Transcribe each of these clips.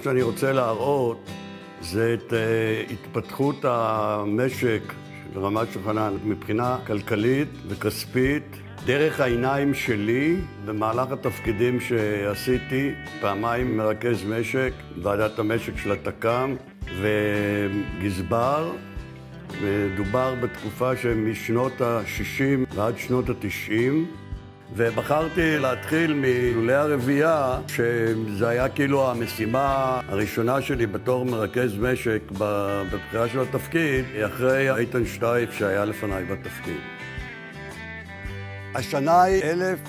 שאני רוצה להראות זה את התפתחות המשק של רמת יוחנן מבחינה כלכלית וכספית דרך העיניים שלי במהלך התפקידים שעשיתי, פעמיים מרכז משק, ועדת המשק של התק"ם וגזבר. מדובר בתקופה שמשנות ה-60 ועד שנות ה-90, ובחרתי להתחיל מלולי הרבייה, שזה היה כאילו המשימה הראשונה שלי בתור מרכז משק בבחירה של התפקיד, אחרי איתן שטייף שהיה לפניי בתפקיד. השנה היא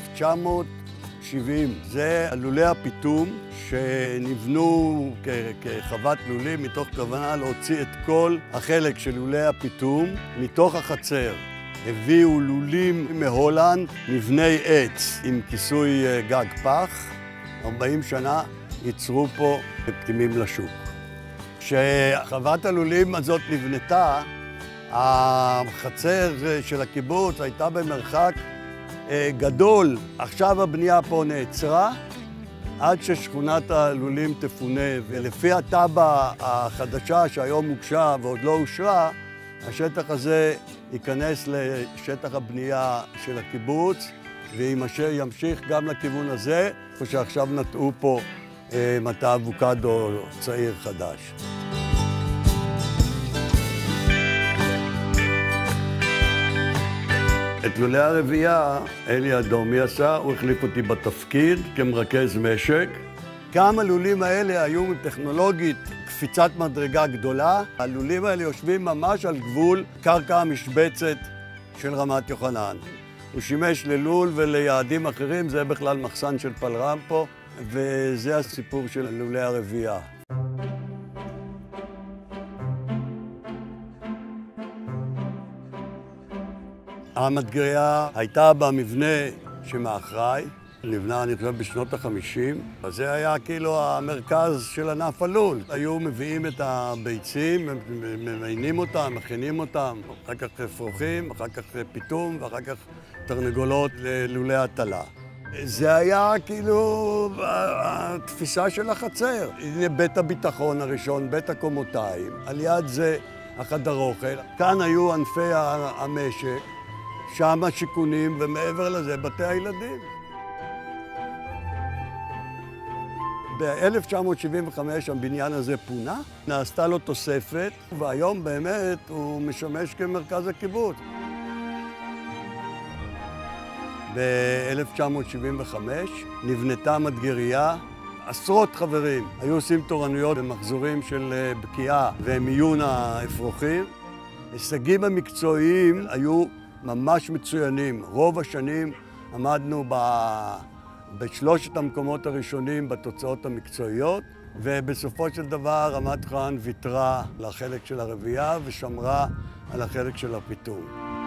1970, זה לולי הפיטום שנבנו כחוות לולים מתוך כוונה להוציא את כל החלק של לולי הפיטום מתוך החצר. הביאו לולים מהולנד, מבני עץ עם כיסוי גג פח. 40 שנה ייצרו פה פטימים לשוק. כשחוות הלולים הזאת נבנתה, החצר של הקיבוץ הייתה במרחק גדול. עכשיו הבנייה פה נעצרה עד ששכונת הלולים תפונה, ולפי התב"ע החדשה שהיום הוגשה ועוד לא אושרה, השטח הזה ייכנס לשטח הבנייה של הקיבוץ וימשיך גם לכיוון הזה, איפה שעכשיו נטעו פה מטע אבוקדו צעיר חדש. את לולי הרבייה אלי אדומי עשה, הוא החליף אותי בתפקיד כמרכז משק. גם הלולים האלה היו טכנולוגית קפיצת מדרגה גדולה. הלולים האלה יושבים ממש על גבול קרקע המשבצת של רמת יוחנן. הוא שימש ללול וליעדים אחרים, זה בכלל מחסן של פלרם פה, וזה הסיפור של לולי הרבייה. המדגריה הייתה במבנה שמאחריי, נבנה אני חושב בשנות ה-50, אז זה היה כאילו המרכז של ענף הלול. היו מביאים את הביצים, ממיינים אותם, מכינים אותם, אחר כך אפרוחים, אחר כך פיטום ואחר כך תרנגולות ללולי הטלה. זה היה כאילו התפיסה של החצר. הנה בית הביטחון הראשון, בית הקומותיים, על יד זה החדר אוכל. כאן היו ענפי המשק, שם השיכונים ומעבר לזה בתי הילדים. ב-1975 הבניין הזה פונה, נעשתה לו תוספת, והיום באמת הוא משמש כמרכז הקיבוץ. ב-1975 נבנתה מדגריה, עשרות חברים היו עושים תורנויות במחזורים של בקיעה ומיון האפרוחים. הישגים המקצועיים היו ממש מצוינים. רוב השנים עמדנו בשלושת המקומות הראשונים בתוצאות המקצועיות, ובסופו של דבר רמת יוחנן ויתרה לחלק של הרבייה ושמרה על החלק של הפיטום.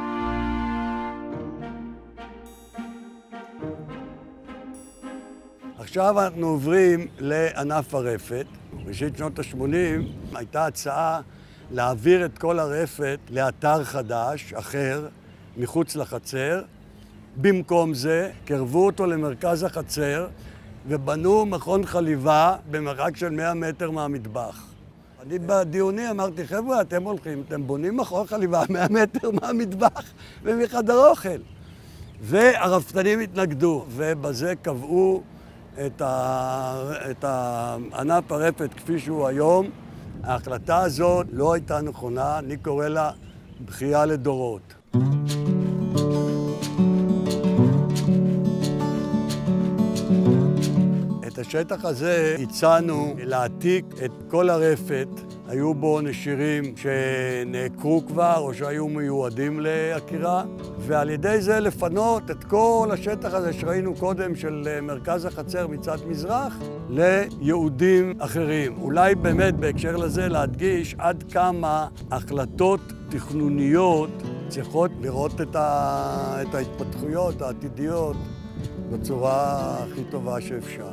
עכשיו אנחנו עוברים לענף הרפת. בראשית שנות ה-80 הייתה הצעה להעביר את כל הרפת לאתר חדש, אחר, מחוץ לחצר. במקום זה, קרבו אותו למרכז החצר ובנו מכון חליבה במרחק של 100 מטר מהמטבח. אני בדיוני אמרתי, חבר'ה, אתם הולכים, אתם בונים מכון חליבה 100 מטר מהמטבח ומחדר אוכל. והרפתנים התנגדו, ובזה קבעו את ענף הרפת כפי שהוא היום. ההחלטה הזאת לא הייתה נכונה, אני קורא לה בכייה לדורות. את השטח הזה הצענו להעתיק את כל הרפת. היו בו נשירים שנעקרו כבר או שהיו מיועדים לעקירה, ועל ידי זה לפנות את כל השטח הזה שראינו קודם של מרכז החצר מצד מזרח ליעודים אחרים. אולי באמת בהקשר לזה להדגיש עד כמה החלטות תכנוניות צריכות לראות את ההתפתחויות העתידיות בצורה הכי טובה שאפשר.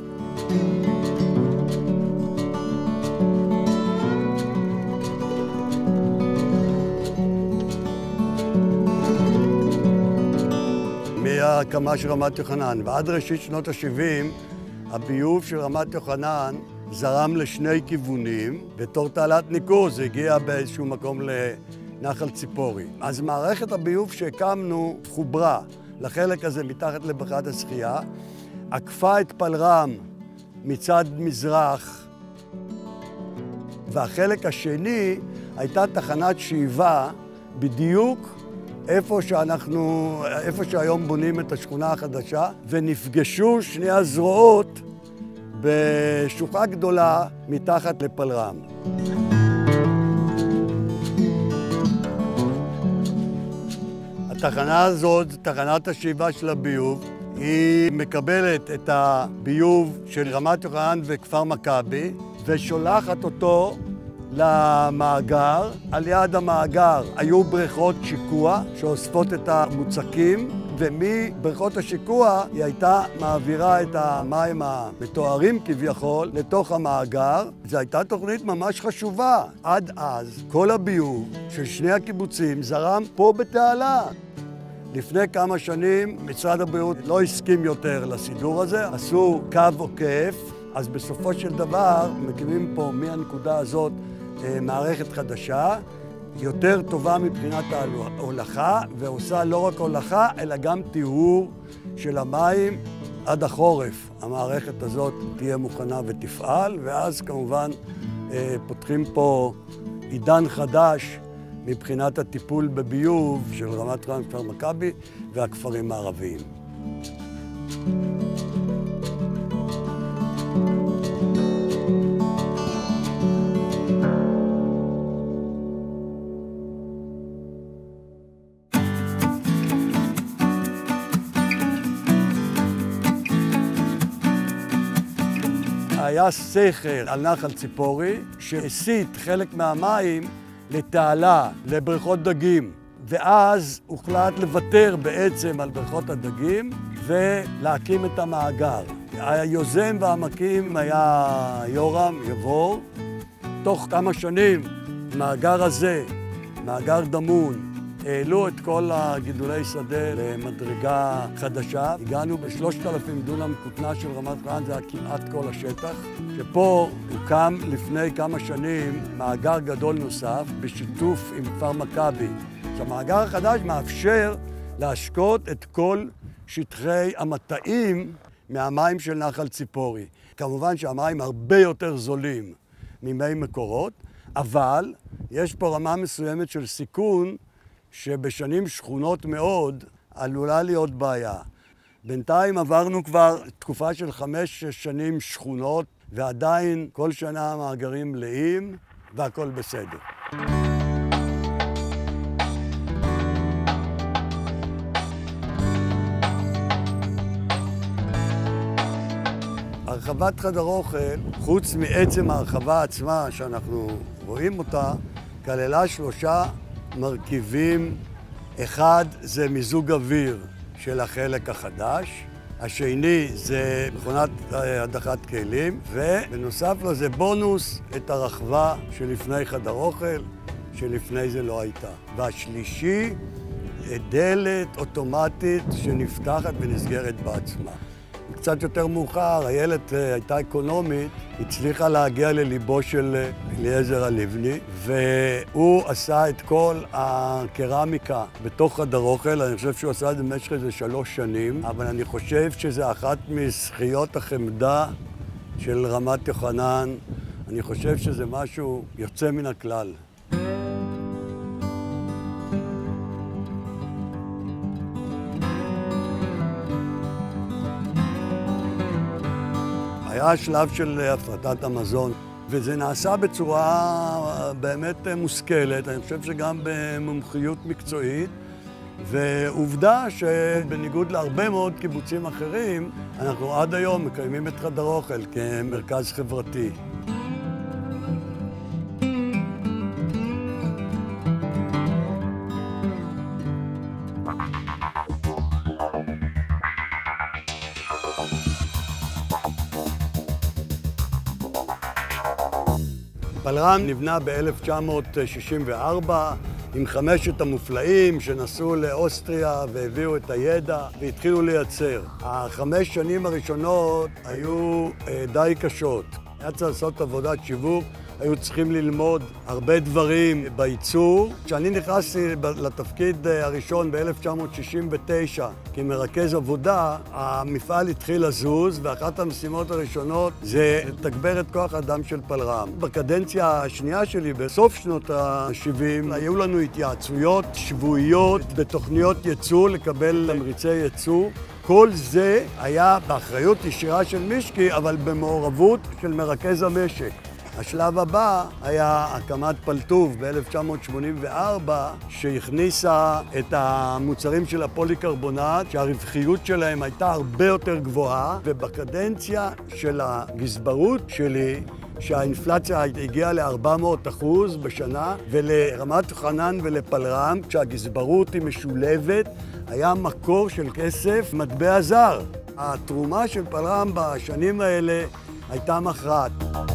מההקמה של רמת יוחנן ועד ראשית שנות ה-70, הביוב של רמת יוחנן זרם לשני כיוונים, בתור תעלת ניקוז, זה הגיע באיזשהו מקום לנחל ציפורי. אז מערכת הביוב שהקמנו חוברה לחלק הזה מתחת לבריכת השחייה, עקפה את פלרם מצד מזרח, והחלק השני הייתה תחנת שאיבה בדיוק איפה שהיום בונים את השכונה החדשה, ונפגשו שני הזרועות בשוחה גדולה מתחת לפלרם. התחנה הזאת, תחנת השאיבה של הביוב, היא מקבלת את הביוב של רמת יוחנן וכפר מכבי ושולחת אותו למאגר. על יד המאגר היו בריכות שיקוע שאוספות את המוצקים, ומבריכות השיקוע היא הייתה מעבירה את המים המטוהרים כביכול לתוך המאגר. זו הייתה תוכנית ממש חשובה. עד אז כל הביוב של שני הקיבוצים זרם פה בתעלה. לפני כמה שנים משרד הבריאות לא הסכים יותר לסידור הזה, עשו קו עוקף, אז בסופו של דבר מקימים פה מהנקודה הזאת מערכת חדשה, יותר טובה מבחינת ההולכה, ועושה לא רק הולכה, אלא גם טיהור של המים עד החורף. המערכת הזאת תהיה מוכנה ותפעל, ואז כמובן פותחים פה עידן חדש מבחינת הטיפול בביוב של רמת יוחנן וכפר מכבי והכפרים הערביים. היה סכר על נחל ציפורי שהסיט חלק מהמים לתעלה, לבריכות דגים, ואז הוחלט לוותר בעצם על בריכות הדגים ולהקים את המאגר. היוזם והמקים היה יורם יבור. תוך כמה שנים מאגר הזה, מאגר דמון, העלו את כל הגידולי שדה למדרגה חדשה. הגענו ב3,000 דונם כותנה של רמת יוחנן, זה היה כמעט כל השטח. שפה הוקם לפני כמה שנים מאגר גדול נוסף בשיתוף עם כפר מכבי. המאגר החדש מאפשר להשקות את כל שטחי המטעים מהמים של נחל ציפורי. כמובן שהמים הרבה יותר זולים ממי מקורות, אבל יש פה רמה מסוימת של סיכון שבשנים שכונות מאוד עלולה להיות בעיה. בינתיים עברנו כבר תקופה של 5-6 שנים שכונות, ועדיין כל שנה המאגרים מלאים והכל בסדר. הרחבת חדר אוכל, חוץ מעצם ההרחבה עצמה שאנחנו רואים אותה, כללה 3 מרכיבים. אחד זה מיזוג אוויר של החלק החדש, השני זה מכונת הדחת כלים, ובנוסף לזה בונוס את הרחבה שלפני חדר אוכל, שלפני זה לא הייתה. והשלישי, דלת אוטומטית שנפתחת ונסגרת בעצמה. קצת יותר מאוחר, הילד הייתה אקונומית, הצליחה להגיע לליבו של אליעזר הלבני, והוא עשה את כל הקרמיקה בתוך חדר אוכל. אני חושב שהוא עשה את זה במשך איזה 3 שנים, אבל אני חושב שזה אחת מזכיות החמדה של רמת יוחנן. אני חושב שזה משהו יוצא מן הכלל. היה שלב של הפרטת המזון, וזה נעשה בצורה באמת מושכלת, אני חושב שגם במומחיות מקצועית, ועובדה שבניגוד להרבה מאוד קיבוצים אחרים, אנחנו עד היום מקיימים את חדר אוכל כמרכז חברתי. פלרם נבנה ב-1964 עם 5 המופלאים שנסעו לאוסטריה והביאו את הידע והתחילו לייצר. 5 שנים הראשונות היו די קשות. היה צריך לעשות עבודת שיווק, היו צריכים ללמוד הרבה דברים בייצור. כשאני נכנסתי לתפקיד הראשון ב-1969 כמרכז עבודה, המפעל התחיל לזוז, ואחת המשימות הראשונות זה לתגבר את כוח האדם של פלרם. בקדנציה השנייה שלי, בסוף שנות ה-70, היו לנו התייעצויות שבועיות בתוכניות ייצוא לקבל תמריצי ייצוא. כל זה היה באחריות ישירה של מישקי, אבל במעורבות של מרכז המשק. השלב הבא היה הקמת פלטוב ב-1984, שהכניסה את המוצרים של הפוליקרבונט, שהרווחיות שלהם הייתה הרבה יותר גבוהה, ובקדנציה של הגזברות שלי, שהאינפלציה הגיעה ל-400% בשנה, ולרמת יוחנן ולפלרם, כשהגזברות היא משולבת, היה מקור של כסף, מטבע זר. התרומה של פלרם בשנים האלה הייתה מכרעת.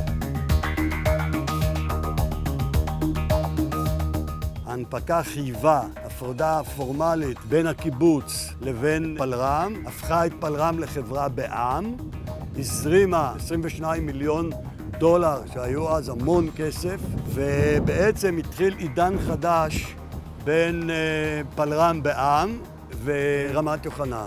ההנפקה חייבה הפרדה פורמלית בין הקיבוץ לבין פלרם, הפכה את פלרם לחברה בע"מ, הזרימה 22 מיליון דולר, שהיו אז המון כסף, ובעצם התחיל עידן חדש בין פלרם בע"מ ורמת יוחנן.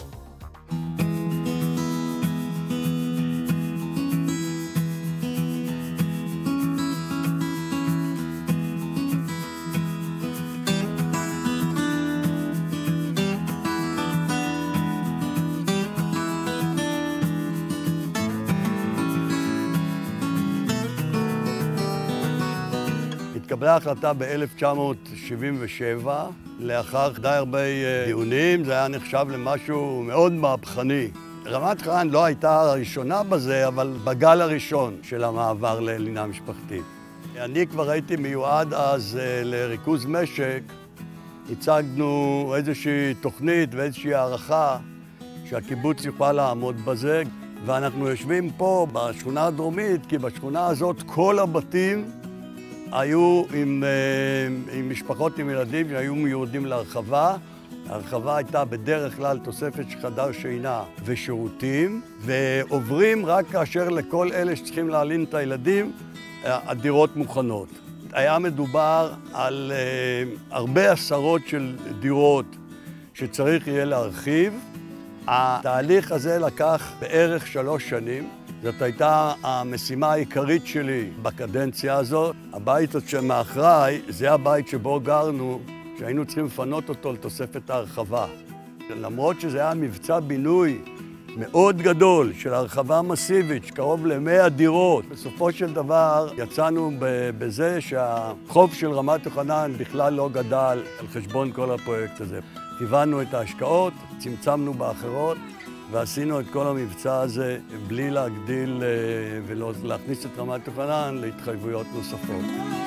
התקבלה החלטה ב-1977, לאחר די הרבה דיונים, זה היה נחשב למשהו מאוד מהפכני. רמת יוחנן לא הייתה הראשונה בזה, אבל בגל הראשון של המעבר ללינה משפחתית. אני כבר הייתי מיועד אז לריכוז משק, הצגנו איזושהי תוכנית ואיזושהי הערכה שהקיבוץ יוכל לעמוד בזה, ואנחנו יושבים פה בשכונה הדרומית, כי בשכונה הזאת כל הבתים היו עם משפחות עם ילדים שהיו מיועדים להרחבה. ההרחבה הייתה בדרך כלל תוספת של חדר שינה ושירותים, ועוברים רק כאשר לכל אלה שצריכים להלין את הילדים, הדירות מוכנות. היה מדובר על הרבה עשרות של דירות שצריך יהיה להרחיב. התהליך הזה לקח בערך 3 שנים. זאת הייתה המשימה העיקרית שלי בקדנציה הזאת. הבית שמאחריי, זה הבית שבו גרנו, שהיינו צריכים לפנות אותו לתוספת ההרחבה. למרות שזה היה מבצע בינוי מאוד גדול של הרחבה מסיבית, קרוב ל100 דירות, בסופו של דבר יצאנו בזה שהחוב של רמת יוחנן בכלל לא גדל על חשבון כל הפרויקט הזה. כיוונו את ההשקעות, צמצמנו באחרות, ועשינו את כל המבצע הזה בלי להגדיל ולהכניס את רמת יוחנן להתחייבויות נוספות.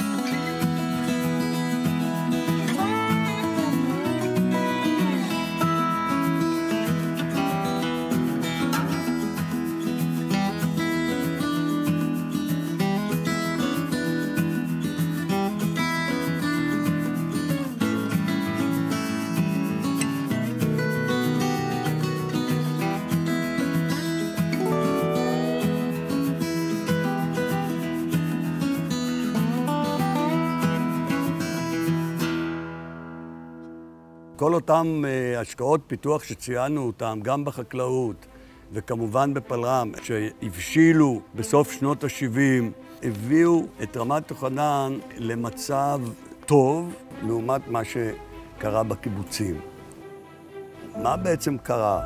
כל אותם השקעות פיתוח שציינו אותם, גם בחקלאות וכמובן בפלרם, שהבשילו בסוף שנות ה-70, הביאו את רמת יוחנן למצב טוב לעומת מה שקרה בקיבוצים. מה בעצם קרה?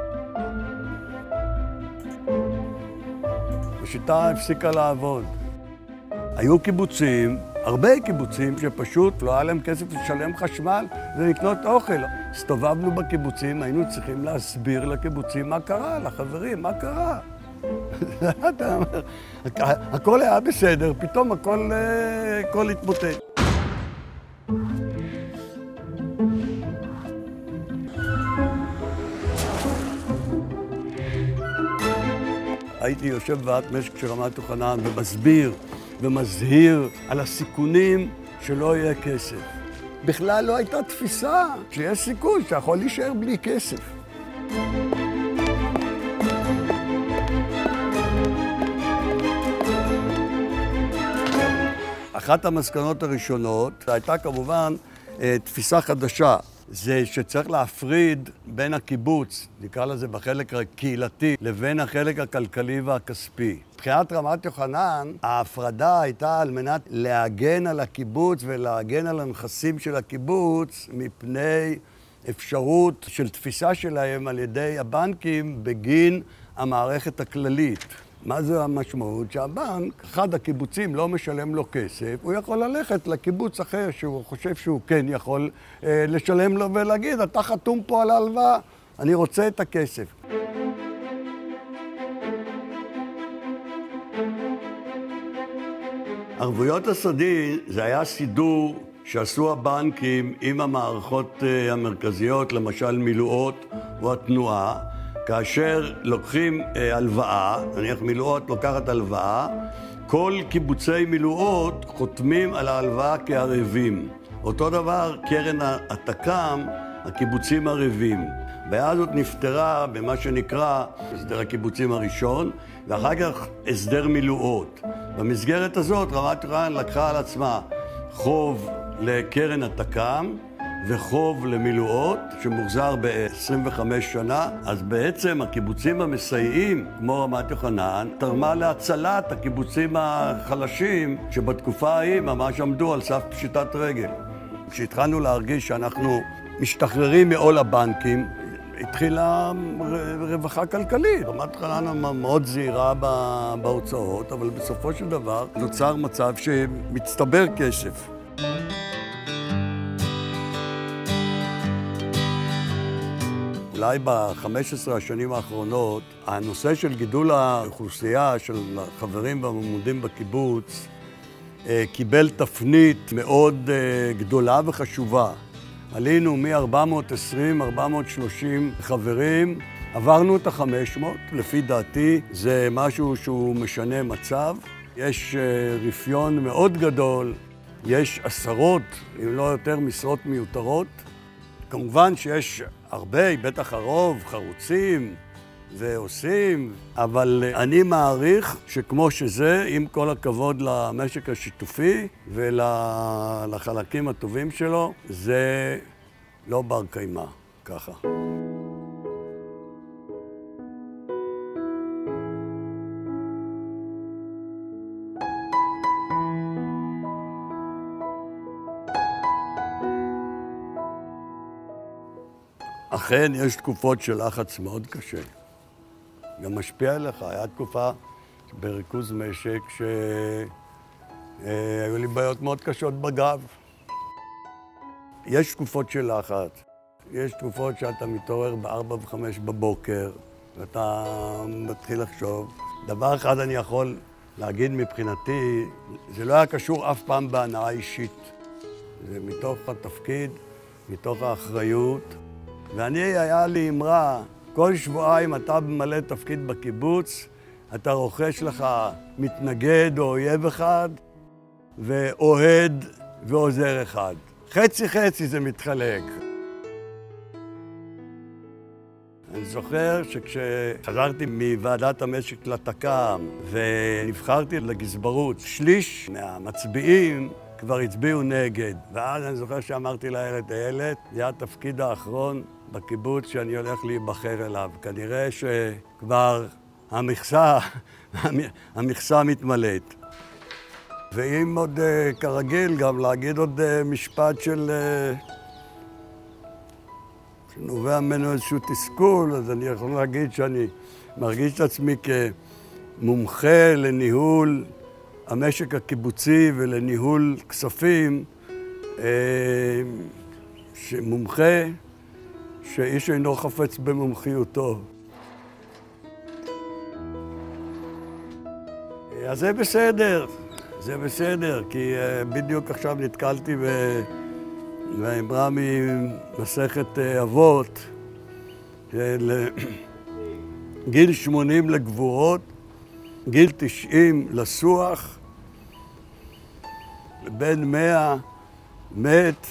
השיטה הפסיקה לעבוד. היו קיבוצים, הרבה קיבוצים, שפשוט לא היה להם כסף לשלם חשמל ולקנות אוכל. הסתובבנו בקיבוצים, היינו צריכים להסביר לקיבוצים מה קרה, לחברים, מה קרה. אתה אומר, הכל היה בסדר, פתאום הכל התמוטט. הייתי יושב בוועדת משק של רמת יוחנן ומסביר ומזהיר על הסיכונים שלא יהיה כסף. בכלל לא הייתה תפיסה שיש סיכוי שיכול להישאר בלי כסף. אחת המסקנות הראשונות הייתה כמובן תפיסה חדשה. זה שצריך להפריד בין הקיבוץ, נקרא לזה בחלק הקהילתי, לבין החלק הכלכלי והכספי. מבחינת רמת יוחנן, ההפרדה הייתה על מנת להגן על הקיבוץ ולהגן על הנכסים של הקיבוץ מפני אפשרות של תפיסה שלהם על ידי הבנקים בגין המערכת הכללית. מה זה המשמעות? שהבנק, אחד הקיבוצים לא משלם לו כסף, הוא יכול ללכת לקיבוץ אחר שהוא חושב שהוא כן יכול לשלם לו ולהגיד, אתה חתום פה על ההלוואה, אני רוצה את הכסף. ערבויות הסדין זה היה סידור שעשו הבנקים עם המערכות המרכזיות, למשל מילואות או התנועה, כאשר לוקחים הלוואה, נניח מילואות לוקחת הלוואה, כל קיבוצי מילואות חותמים על ההלוואה כערבים. אותו דבר קרן התק"ם, הקיבוצים ערבים. הבעיה הזאת נפתרה במה שנקרא הסדר הקיבוצים הראשון, ואחר כך הסדר מילואות. במסגרת הזאת רמת יוחנן לקחה על עצמה חוב לקרן התק"ם, וחוב למילואות שמוחזר ב-25 שנה, אז בעצם הקיבוצים המסייעים, כמו רמת יוחנן, תרמה להצלת הקיבוצים החלשים שבתקופה ההיא ממש עמדו על סף פשיטת רגל. כשהתחלנו להרגיש שאנחנו משתחררים מעול הבנקים, התחילה רווחה כלכלית. רמת יוחנן מאוד זהירה בהוצאות, אבל בסופו של דבר נוצר מצב שמצטבר כסף. אולי ב-15 השנים האחרונות, הנושא של גידול האוכלוסייה של החברים והממודים בקיבוץ קיבל תפנית מאוד גדולה וחשובה. עלינו מ-420, 430 חברים, עברנו את ה-500, לפי דעתי זה משהו שהוא משנה מצב. יש רפיון מאוד גדול, יש עשרות, אם לא יותר, משרות מיותרות. כמובן שיש הרבה, בטח הרוב, חרוצים ועושים, אבל אני מעריך שכמו שזה, עם כל הכבוד למשק השיתופי ולחלקים הטובים שלו, זה לא בר קיימא, ככה. אכן, יש תקופות של לחץ מאוד קשה. גם משפיע עליך. היה תקופה בריכוז משק שהיו לי בעיות מאוד קשות בגב. יש תקופות של לחץ. יש תקופות שאתה מתעורר ב-4 ו-5 בבוקר, ואתה מתחיל לחשוב. דבר אחד אני יכול להגיד מבחינתי, זה לא היה קשור אף פעם בהנאה אישית. זה מתוך התפקיד, מתוך האחריות. ואני, היה לי אמרה, כל שבועיים אתה ממלא תפקיד בקיבוץ, אתה רוכש לך מתנגד או אויב אחד, ואוהד ועוזר אחד. חצי זה מתחלק. אני זוכר שכשחזרתי מוועדת המשק לתק"ם ונבחרתי לגזברות, שליש מהמצביעים כבר הצביעו נגד. ואז אני זוכר שאמרתי לילד, הילד, זה התפקיד האחרון בקיבוץ שאני הולך להיבחר אליו. כנראה שכבר המכסה מתמלאת. ואם עוד כרגיל, גם להגיד עוד משפט שנובע ממנו איזשהו תסכול, אז אני יכול להגיד שאני מרגיש את עצמי כמומחה לניהול המשק הקיבוצי ולניהול כספים, שמומחה שאיש אינו חפץ במומחיותו. אז זה בסדר, כי בדיוק עכשיו נתקלתי באמרה ממסכת אבות, של גיל 80 לגבורות, גיל 90 לסוח, בן 100 מת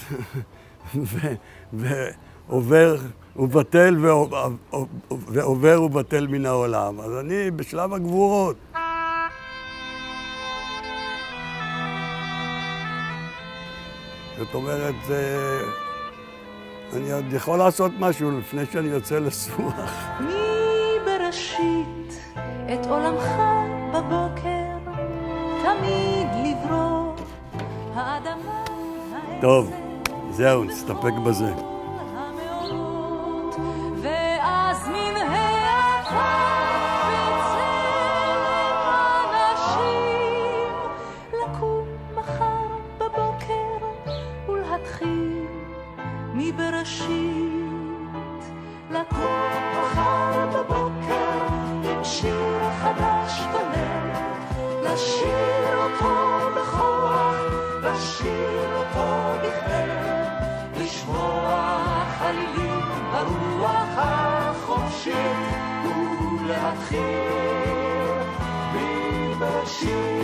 ועובר ובטל ועובר ובטל מן העולם. אז אני בשלב הגבורות. זאת אומרת, אני עוד יכול לעשות משהו לפני שאני יוצא לסוח. מבראשית את עולמך בבוקר, תמיד לברוא האדמה, העצם. טוב, זהו, נסתפק בזה. ואז מן העפר בצלם אנשים, לקום מחר בבוקר ולהתחיל מבראשית. לקום מחר בבוקר עם שיר חדש בלב, לשיר אותו בכוח, לשיר אותו בכלל, לשמוע חלילים ברוח החופשית ולהתחיל מבראשית.